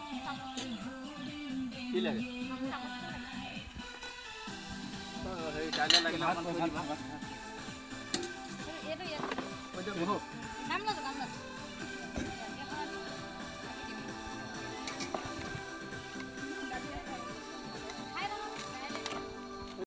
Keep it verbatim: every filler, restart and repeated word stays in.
কি লাগে সেই কাইলে লাগিলে অকমান থৈ দিবা এইটো ইয়াত ওইটো বহু নাম লতো নাম লতো